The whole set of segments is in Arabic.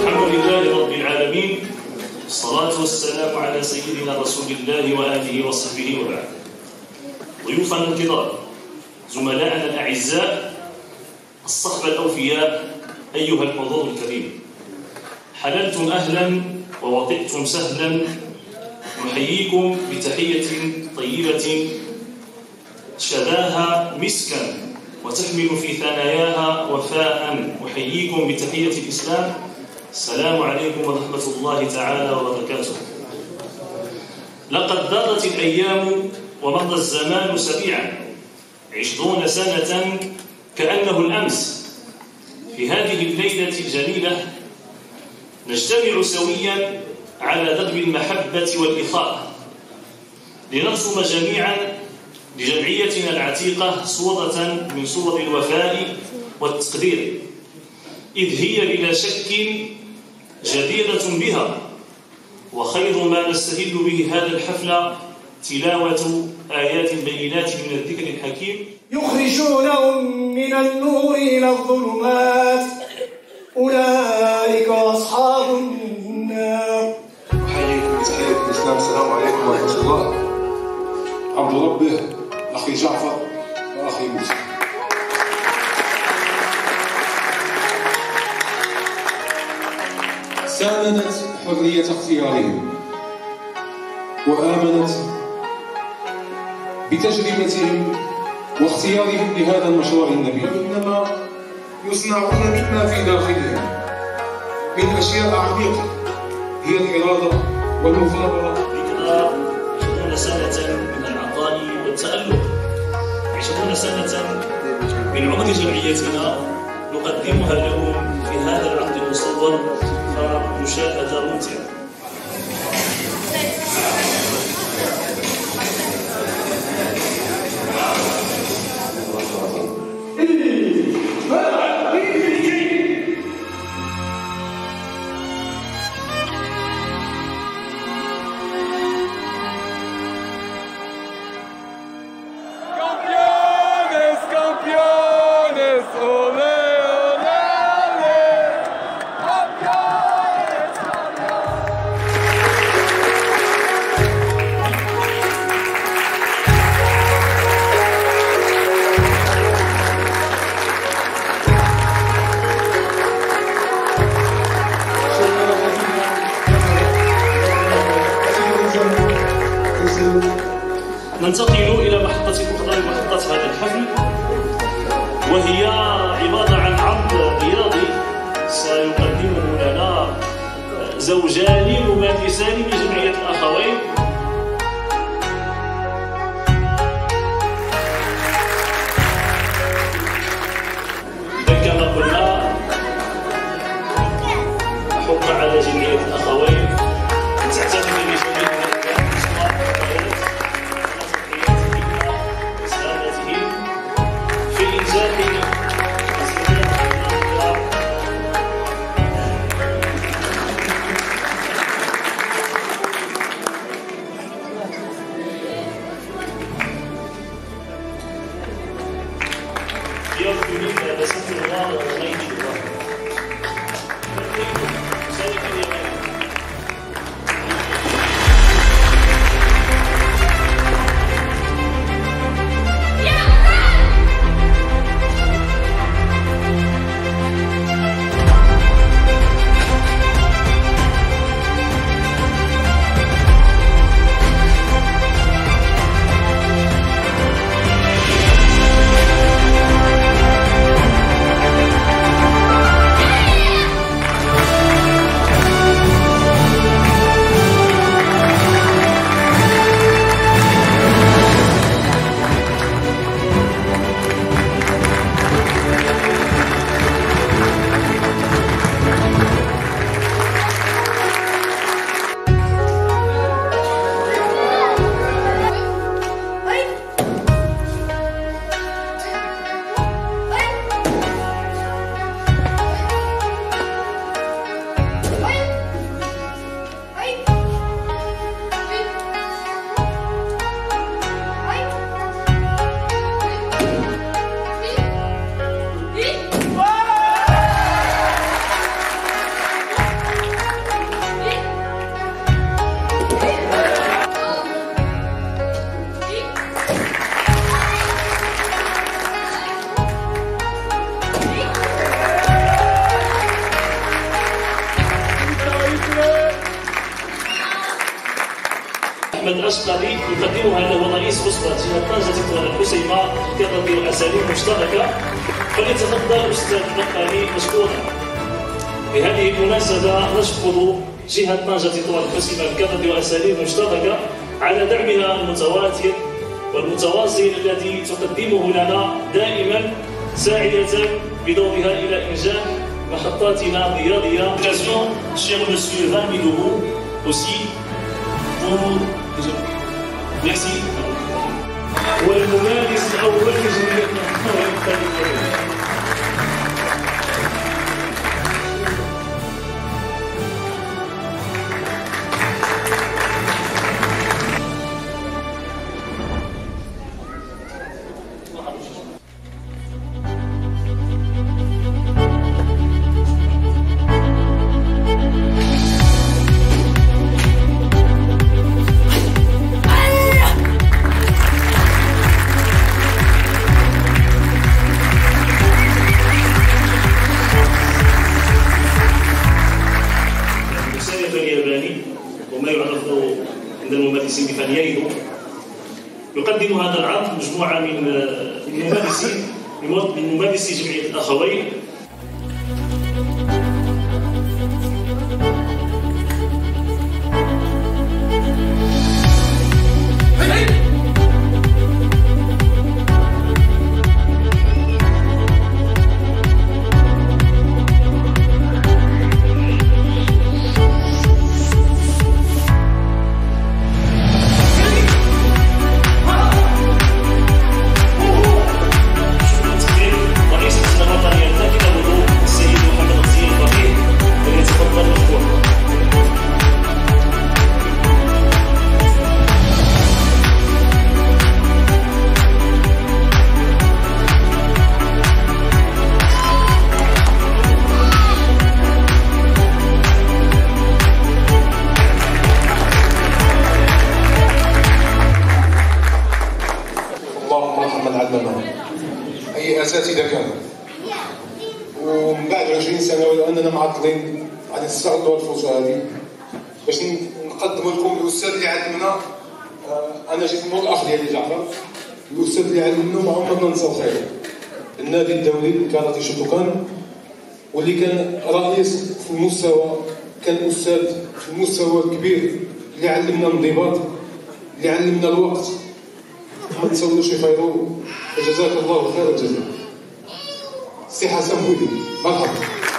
الحمد لله رب العالمين، الصلاة والسلام على سيدنا رسول الله وآله وصحبه وبعد. ضيوفنا الكرام، زملائنا الأعزاء، الصحبة الأوفياء، أيها الحضور الكريم، حللتم أهلا ووطئتم سهلا. نحييكم بتحية طيبة شذاها مسكا وتحمل في ثناياها وفاء. أحييكم بتحية الإسلام، السلام عليكم ورحمة الله تعالى وبركاته. لقد دارت الأيام ومضى الزمان سريعا، 20 سنة كأنه الأمس. في هذه الليلة الجميلة نجتمع سويا على درب المحبة والإخاء لنرسم جميعا لجمعيتنا العتيقة صورة من صور الوفاء والتقدير، إذ هي بلا شك جديرة بها. وخير ما نستهل به هذا الحفل تلاوة آيات بينات من الذكر الحكيم يخرجونهم من النور إلى الظلمات، أولئك أصحاب النار. أحييكم بتحية الإسلام، السلام عليكم ورحمة الله. عبد ربه أخي جعفر وأخي موسى. ساندت حرية اختيارهم وآمنت بتجربتهم واختيارهم لهذا المشروع النبيل، وإنما يصنعون مما في داخلهم من أشياء عميقة هي الإرادة والمثابرة. 20 سنة من العطاء والتألق، 20 سنة من عمر جمعيتنا نقدمها لكم في هذا العقد المصور، فمشاهدة ممتعة. ننتقل إلى محطة أخرى، محطة هذا الحفل، وهي عبارة عن عرض رياضي سيقدمه لنا زوجان مماثلان من جمعية الأخوين. كما قلنا نحط على جمعية الأخوين أن تعتمد بجميع الله أحمد الأشقري يقدمها له رئيس أسرة جهة طنجة الحسيمة لكرة وأساليب مشتركة، فليتفضل أستاذ النقاني مشكورا. بهذه المناسبة نشكر جهة طنجة الحسيمة لكرة وأساليب مشتركة على دعمها المتواتر والمتواصل الذي تقدمه لنا دائما، ساعية بدورها إلى إنجاح محطاتنا الرياضية. Occasion, cher monsieur 20 000 euros aussi pour... Merci. والممارس الأول لجمعيتنا وما يعرف عند الممارسين بفانيايدو. يقدم هذا العرض مجموعة من ممارسي جمعية الأخوين. أي أساتذة كانوا، ومن بعد 20 سنة ولأننا معطلين غادي نستغلوا الفرصة هذه باش نقدموا لكم الأستاذ اللي علمنا. أنا جيت من الأخ ديالي جعفر، الأستاذ اللي علمنا ما عمرنا ننساو خيره، النادي الدولي لكاراتيه شوتوكان، واللي كان رئيس في المستوى، كان أستاذ في المستوى الكبير، اللي علمنا الانضباط، اللي علمنا الوقت. ما تسولوش خيرو، فجزاك الله خير الجزاء. سي حسن بودي، مرحبا.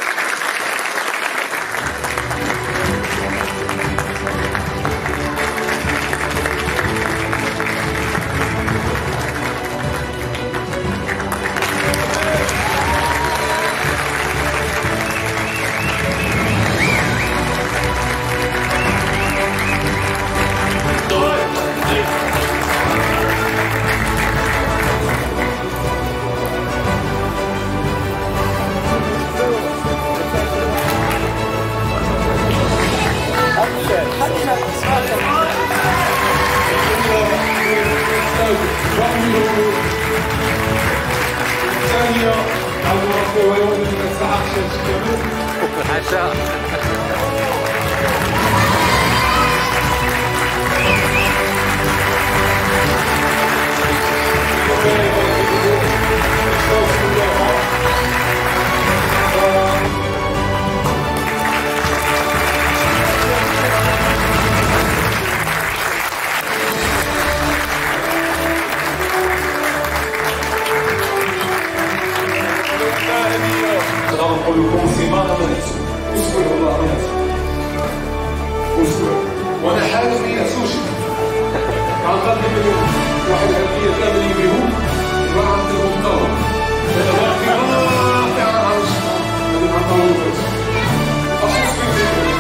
نقول لكم سيمانه ما ننسوا، اسبوع والله ما ننسوا، اسبوع. وانا حالف ما ينسوش. غنقدم لهم واحد الهديه كامل يبيهم وغنعطي لهم الطاوله. انا واقف رافع على الشمال، غادي نعطيو لهم خصوص في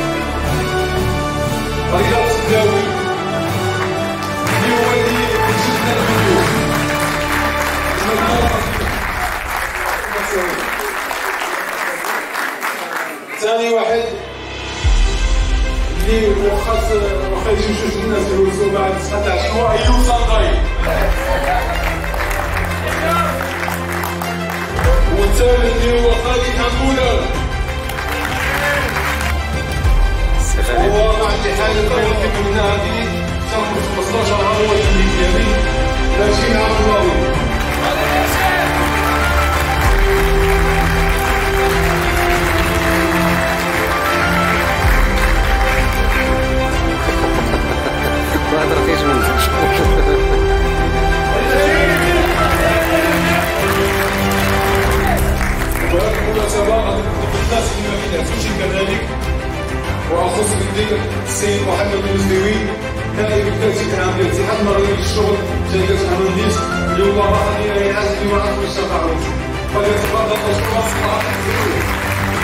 رياض السداوي اللي هو اللي شفنا الفيديو. ثاني واحد اللي واخا يجيو جوج الناس يوصلوا بعد 19 هو ايوب صنداي. والثالث اللي هو خالد حموله. هو مع اللي حاجه طيب من هذه 16 هو الانتخابي ناجين عبد الله. ما هضرتيش منك. وهذه المناسبة غادي نطلب الناس اللي ما كيدعسوش كذلك، وأخص بالذكر السيد محمد المزدوي نائب الكاتب العام ديال الاتحاد المغربي للشغل جهة أمانديس، اللي هو غادي يعزل الوعد بالشفاعة. فليتفضل مشكورا صلاح المزدوي.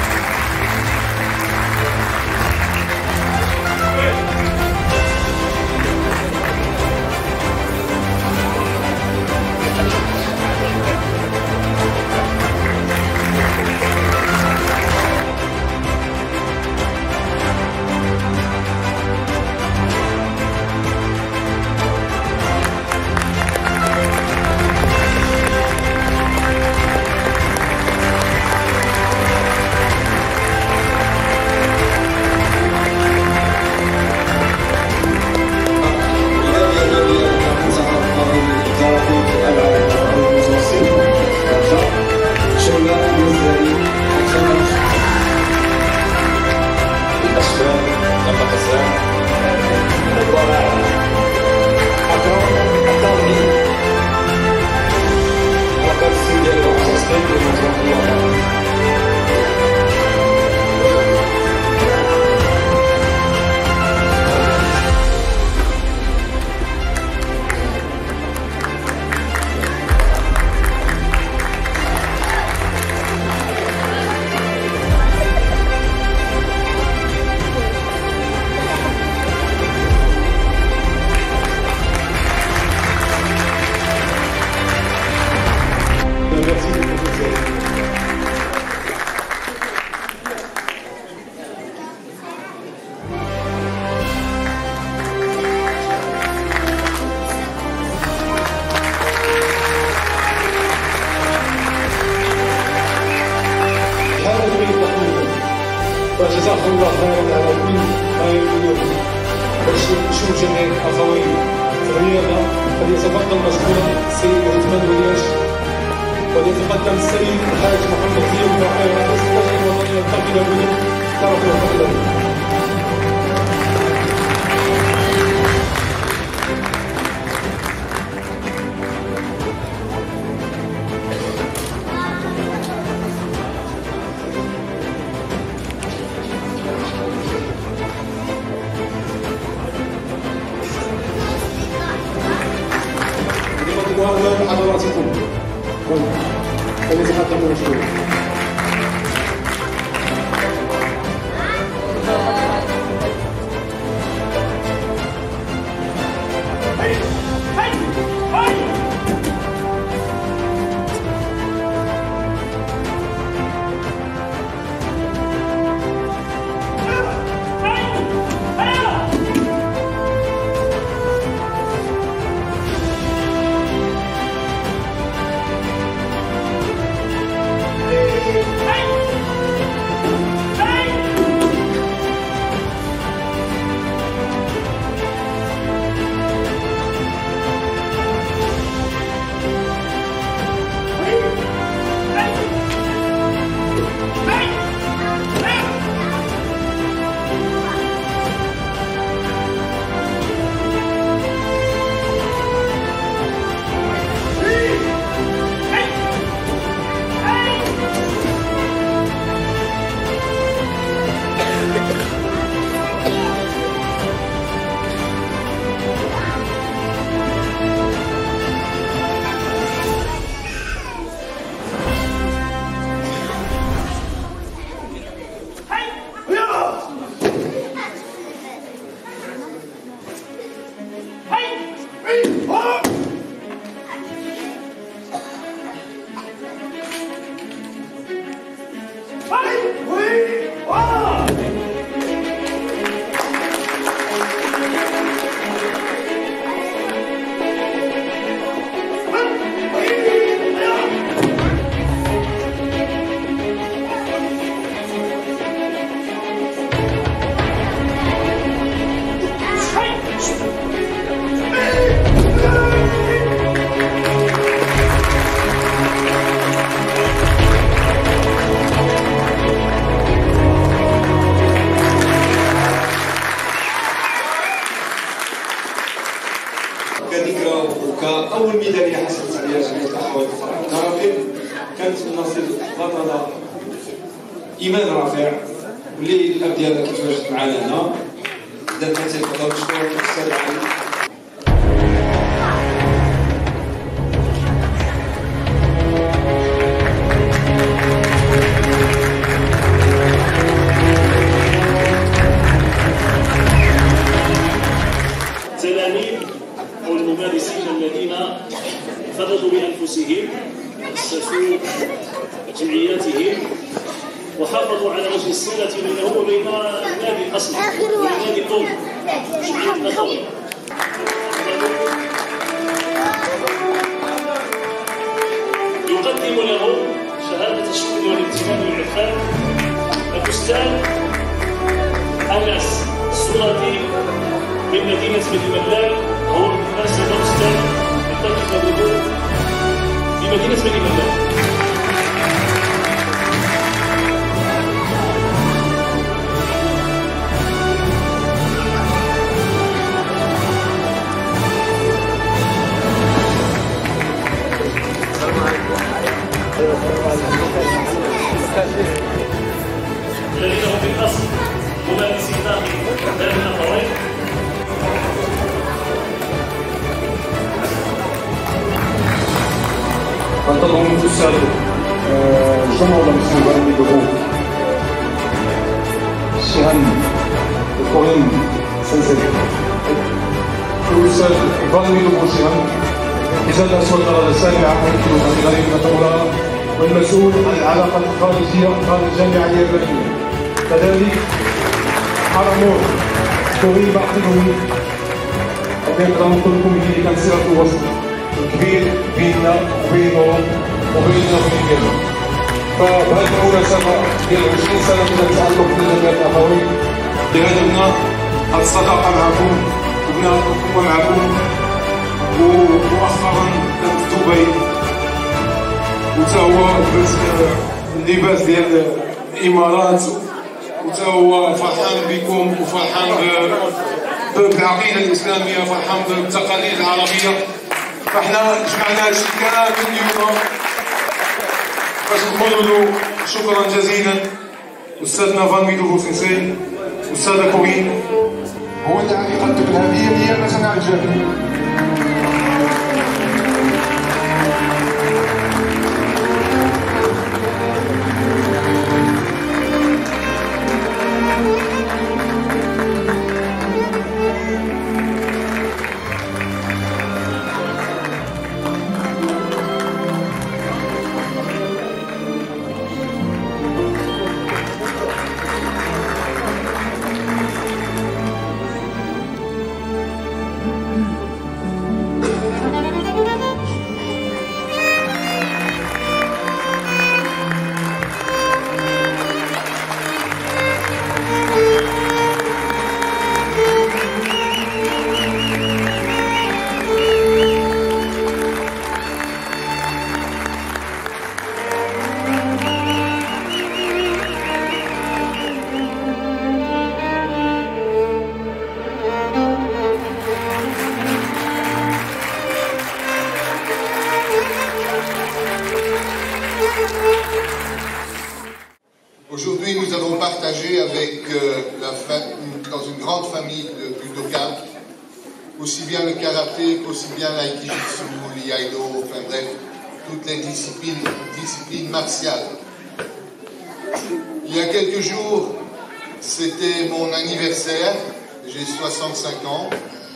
فجزاكم الله خيرا على كل ما يمكنكم باش نشوف جميع الاخوين في الرياضه. فليتفضل مشكورا السيد عثمان ولياش، وليتقدم السيد الحاج محمد زياد الباقر رئيس اللجنه الوطنيه الثاقبه المدن. تفضلوا. وأهلا بحضراتكم. فليتقدموا مشكورا. اول ميداليه حصلت عليها جمعيه الاخوات الكرافيل كانت من نصيب البطله ايمان رافع، واللي الاب ديالها كيتواجد معنا هنا. اذا كانت الفضل مشكور الاستاذ علي. التلاميذ او الممارسين الذين فضلوا بانفسهم اسسوا جمعياتهم وحافظوا على وجه الصله بينهم وبين النادي الاصلي والنادي القومي جمعيه الاخوه. يقدم لهم شهاده الشكر والامتنان والعرفان الاستاذ انس السلطي من مدينة بني ملال، هو بالمناسبة أستاذ بطاقة الوضوء في مدينة بني ملال. الذين هم بالأصل ممارسين داخل الأخوين. ننتظرهم في السادة الجمعة والمسلمين بالجروب شيهان الكورين سنسل الأستاذ فالمي لوبوشيهان إذا الأسود الدرجة السابعة حيث غريب نتورا والمسؤول عن العلاقات الخارجية خارج الجامعة اليابانية. كذلك حرمور كورين بحثهم وكنقدروا نقول لكم اللي كان صلة الوسط كبير بيننا وبينهم وبيننا وبين فبهذه المناسبة ديال 20 سنة من التعلق بالجمعية الأخوي لهدفنا الصداقة معكم وبناء الأخوة معكم. ومؤخرا كانت في دبي وتا هو اللباس ديال الإمارات وتا هو فرحان بكم وفرحان بالعقيدة الإسلامية، فرحان بالتقاليد العربية. فاحنا جمعنا هادشي كامل اليوم باش نقولوا له شكرا جزيلا استاذنا فالمي لوبوشيهان استاذ كورين هو اللي عم يقدم الهديه نيابه عن الجميع. Aujourd'hui, nous allons partager avec dans une grande famille de Budokan, aussi bien le karaté, aussi bien l'aikijitsu, l'iaido, enfin bref, toutes les disciplines martiales. Il y a quelques jours, c'était mon anniversaire, j'ai 65 ans.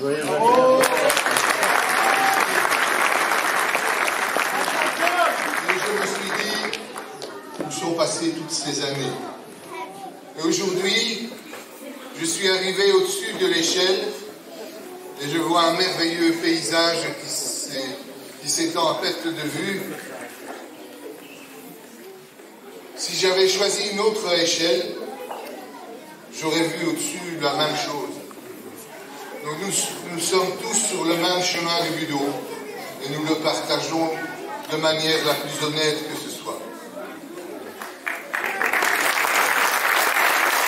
Sont passées toutes ces années. Et aujourd'hui, je suis arrivé au-dessus de l'échelle et je vois un merveilleux paysage qui s'étend à perte de vue. Si j'avais choisi une autre échelle, j'aurais vu au-dessus la même chose. Donc nous sommes tous sur le même chemin du Budo et nous le partageons de manière la plus honnête que ce soit.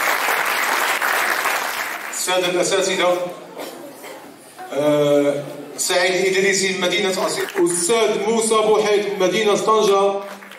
السادة الأساتذة سعيد الإدريسي من مدينة أسيوط، أستاذ موسى بوحيد من مدينة طنجة،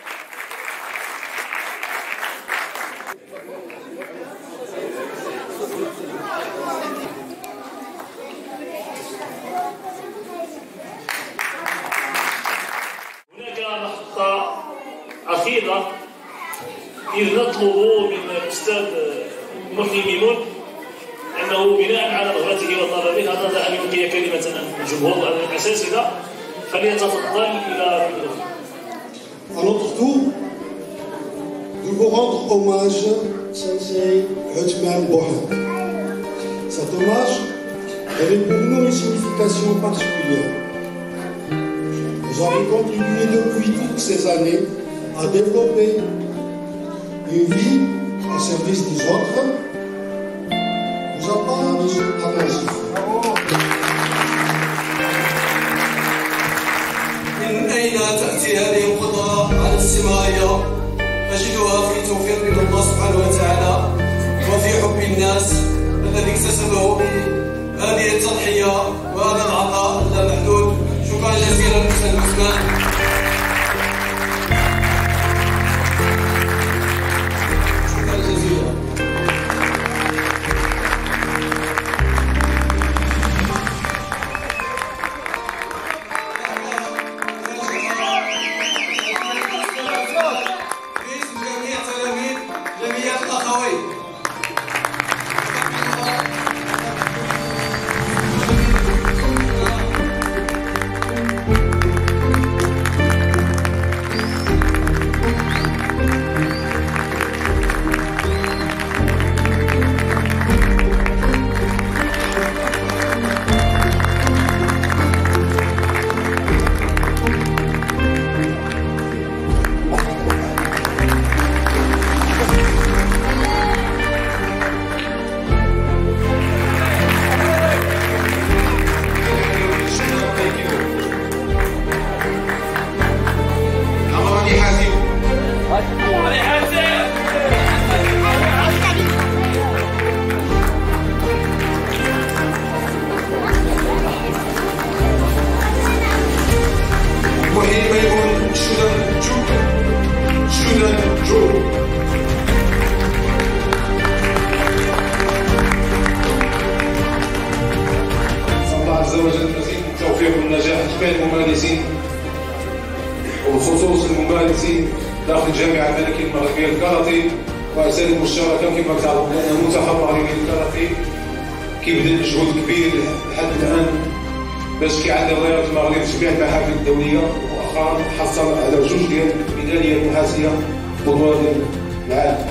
هناك محطة أخيرة إذ نطلب من الأستاذ محيي ميمون أنه بناء على رغبته وطلبه هذا أن يلقي كلمة الجمهور الأساتذة فليتفضل إلى الميكروفون. À notre tour, de vous rendre hommage, Sensei Othman Bohan. Cet hommage avait pour nous une signification particulière. Vous avez contribué depuis toutes ces années à développer une vie au service des autres. Vous apprendre à réussir. من أين تأتي هذه القدرة على الاستمرارية؟ نجدها في توفيق من الله سبحانه وتعالى وفي حب الناس الذي اكتسبه بهذه التضحية وهذا العطاء اللامحدود. شكرا جزيلا أستاذ عثمان. وبخصوص الممارسين داخل الجامعه الملكيه المغربيه للكاراتيه واساليب المشتركه كما تعرفون لان المنتخب المغربي للكاراتيه كيبذل مجهود كبير لحد الان باش كيعلي الرايات المغرب في جميع المحافل الدوليه، ومؤخرا حصل على 2 ديال الميداليه النحاسيه بطوله العالم.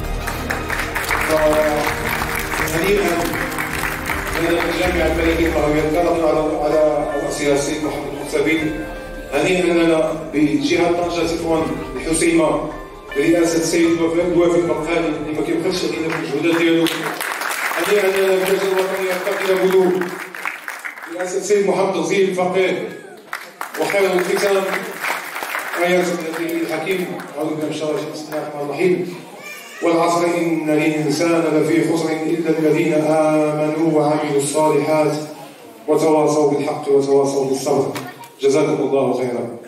فهنيئا لنا الجامعه الملكيه المغربيه للكاراتيه على راسها السيد محمد المرتبي. هنيئا لنا بجهه طنجه تطوان الحسيمه برئاسه السيد الوافي البرقاني اللي ما كيبخلش علينا بالمجهودات ديالو. هنيئا لنا باللجنه الوطنيه القابله بلوغ برئاسه السيد محمد غزيل الفقيه. وخير الختام آيات الذكر الحكيم أعوذ بالله من الشيطان الرجيم بسم الله الرحمن الرحيم والعصر إن الإنسان لفي خسر إلا الذين آمنوا وعملوا الصالحات وتواصوا بالحق وتواصوا بالصبر. جزاكم الله خيرا.